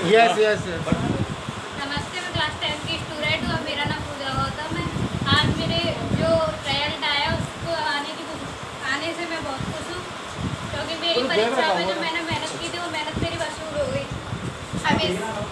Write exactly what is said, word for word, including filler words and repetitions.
Yes yes. नमस्ते, मैं class ten की स्टूडेंट हूँ और मेरा नाम पूजा गौतम है। आज मेरे जो रिजल्ट आया उसको आने की आने से मैं बहुत खुश हूँ, क्योंकि मेरी परीक्षा में जो मैंने मेहनत की थी वो मेहनत मेरी वसूल हो गई। अब इस